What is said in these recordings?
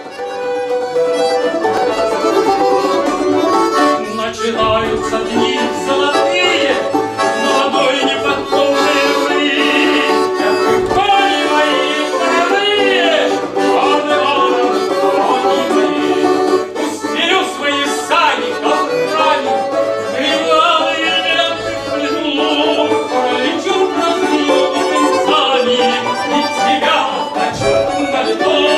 Начинаются дни золотые, молодой неподконной земли. Кони мои молодые, кони мои, усилю свои сани, как рани, кривалые ленты в льду, пролечу разлитыми концами, и тебя хочу на льду.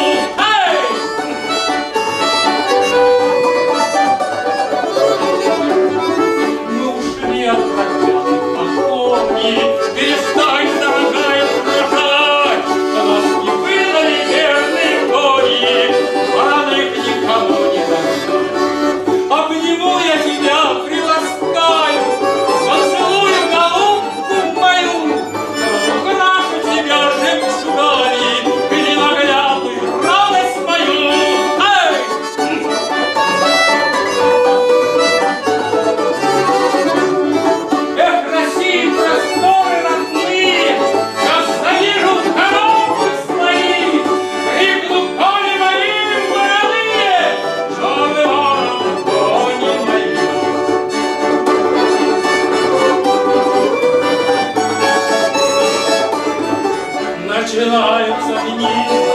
Перестань, дорогая, дрожать, а нас не выдали верные кони, рано их никому не дать. Обниму я тебя, приласкаю, поцелую голубку мою, украшу тебя жемчугами, ненаглядную радость мою. Просторы родные, я завижу коровы свои, крикну: кони мои молодые, Жан Иванов, кони мои. Начинаются дни